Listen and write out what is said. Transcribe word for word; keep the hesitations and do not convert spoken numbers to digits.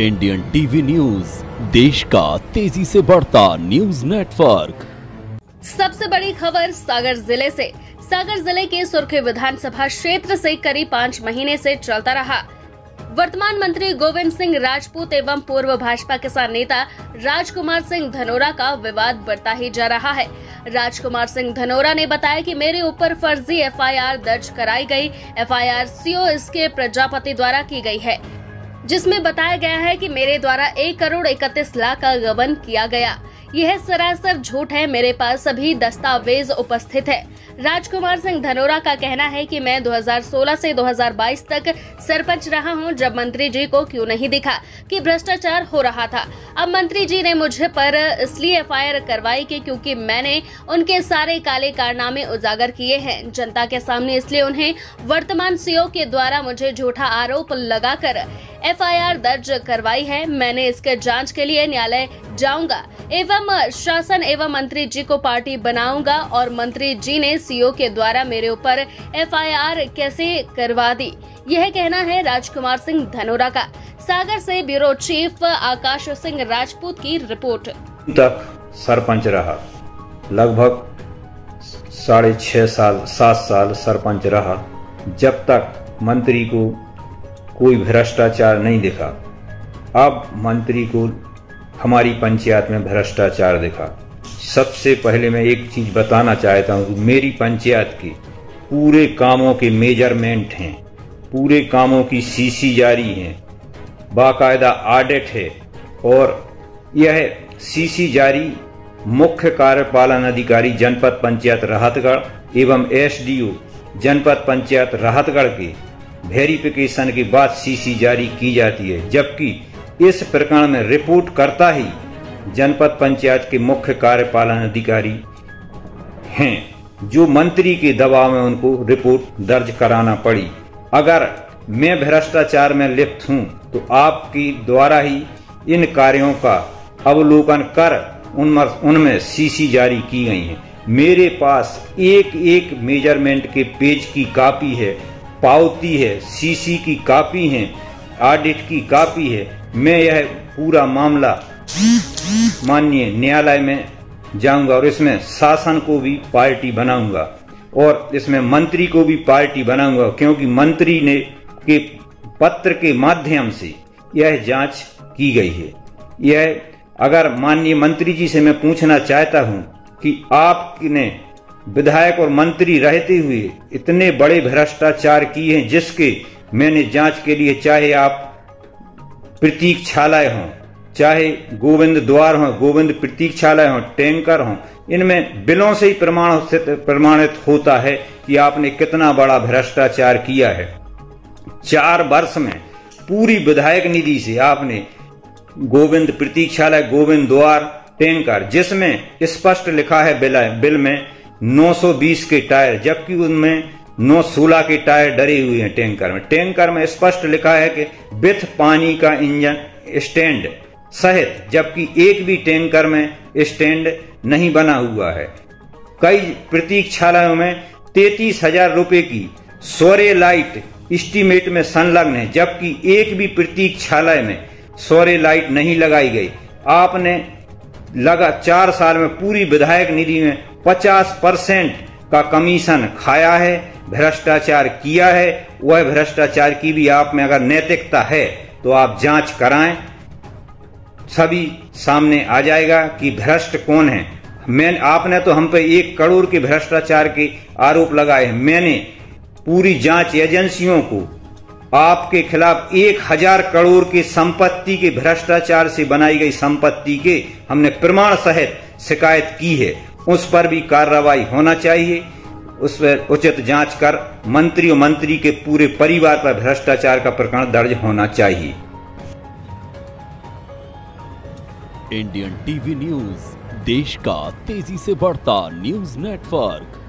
Indian TV news, देश का तेजी से बढ़ता न्यूज नेटवर्क। सबसे बड़ी खबर सागर जिले से। सागर जिले के सुर्खी विधानसभा क्षेत्र से करीब पाँच महीने से चलता रहा वर्तमान मंत्री गोविंद सिंह राजपूत एवं पूर्व भाजपा किसान नेता राजकुमार सिंह धनोरा का विवाद बढ़ता ही जा रहा है। राजकुमार सिंह धनोरा ने बताया कि मेरे ऊपर फर्जी एफ आई आर दर्ज कराई गई। एफ आई आर सीओ इसके प्रजापति द्वारा की गई है, जिसमें बताया गया है कि मेरे द्वारा एक करोड़ इकतीस लाख का गबन किया गया। यह सरासर झूठ है। मेरे पास सभी दस्तावेज उपस्थित है। राजकुमार सिंह धनोरा का कहना है कि मैं दो हज़ार सोलह से दो हज़ार बाईस तक सरपंच रहा हूं, जब मंत्री जी को क्यों नहीं दिखा कि भ्रष्टाचार हो रहा था। अब मंत्री जी ने मुझे पर इसलिए एफ आई आर करवाई कि क्योंकि मैंने उनके सारे काले कारनामे उजागर किए हैं जनता के सामने, इसलिए उन्हें वर्तमान सीओ के द्वारा मुझे झूठा आरोप लगाकर एफ आई आर दर्ज करवाई है। मैंने इसके जांच के लिए न्यायालय जाऊंगा एवं शासन एवं मंत्री जी को पार्टी बनाऊंगा और मंत्री जी ने सीओ के द्वारा मेरे ऊपर एफ आई आर कैसे करवा दी। यह कहना है राजकुमार सिंह धनोरा का। सागर से ब्यूरो चीफ आकाश सिंह राजपूत की रिपोर्ट। तक सरपंच रहा, लगभग साढ़े छह साल सात साल सरपंच रहा, जब तक मंत्री को कोई भ्रष्टाचार नहीं दिखा। अब मंत्री को हमारी पंचायत में भ्रष्टाचार दिखा। सबसे पहले मैं एक चीज बताना चाहता हूँ कि मेरी पंचायत के पूरे कामों के मेजरमेंट हैं, पूरे कामों की सीसी जारी है, बाकायदा ऑडिट है और यह सीसी जारी मुख्य कार्यपालन अधिकारी जनपद पंचायत राहतगढ़ एवं एस डी ओ जनपद पंचायत राहतगढ़ के वेरिफिकेशन के बाद सीसी जारी की जाती है, जबकि इस प्रकरण में रिपोर्ट करता ही जनपद पंचायत के मुख्य कार्यपालन अधिकारी हैं, जो मंत्री के दबाव में उनको रिपोर्ट दर्ज कराना पड़ी। अगर मैं भ्रष्टाचार में लिप्त हूं तो आपके द्वारा ही इन कार्यों का अवलोकन कर उनमें उनमें सीसी जारी की गई है। मेरे पास एक एक मेजरमेंट के पेज की कॉपी है, पावती है, सीसी की कॉपी है, ऑडिट की कॉपी है। मैं यह पूरा मामला माननीय न्यायालय में जाऊंगा और इसमें शासन को भी पार्टी बनाऊंगा और इसमें मंत्री को भी पार्टी बनाऊंगा, क्योंकि मंत्री ने के पत्र के माध्यम से यह जांच की गई है। यह अगर माननीय मंत्री जी से मैं पूछना चाहता हूं कि आपने विधायक और मंत्री रहते हुए इतने बड़े भ्रष्टाचार किए हैं, जिसके मैंने जांच के लिए चाहे आप प्रतीक्षालय हों, चाहे गोविंद द्वार हो, गोविंद प्रतीक्षालय हो, टैंकर हो, इनमें बिलों से ही प्रमाण प्रमाणित होता है कि आपने कितना बड़ा भ्रष्टाचार किया है। चार वर्ष में पूरी विधायक निधि से आपने गोविंद प्रतीक्षालय, गोविंद द्वार, टैंकर, जिसमें स्पष्ट लिखा है बिल बिल में नौ सौ बीस के टायर, जबकि उनमें नौ सौ सोलह के टायर डरे हुए हैं। टैंकर में टैंकर में स्पष्ट लिखा है कि विथ पानी का इंजन स्टैंड सहित, जबकि एक भी टैंकर में स्टैंड नहीं बना हुआ है। कई प्रतीक्षालयों में तैतीस हजार रुपए की सौर्य लाइट एस्टीमेट में संलग्न है, जबकि एक भी प्रतीक्षालय में सौर्य लाइट नहीं लगाई गई। आपने लगा चार साल में पूरी विधायक निधि में पचास परसेंट का कमीशन खाया है, भ्रष्टाचार किया है। वह भ्रष्टाचार की भी आप में अगर नैतिकता है तो आप जांच कराएं, सभी सामने आ जाएगा कि भ्रष्ट कौन है। मैं आपने तो हम पे एक करोड़ के भ्रष्टाचार के आरोप लगाए हैं। मैंने पूरी जांच एजेंसियों को आपके खिलाफ एक हजार करोड़ की संपत्ति के भ्रष्टाचार से बनाई गई संपत्ति के हमने प्रमाण सहित शिकायत की है। उस पर भी कार्रवाई होना चाहिए, उस पर उचित जांच कर मंत्री और मंत्री के पूरे परिवार पर भ्रष्टाचार का प्रकरण दर्ज होना चाहिए। इंडियन टीवी न्यूज, देश का तेजी से बढ़ता न्यूज नेटवर्क।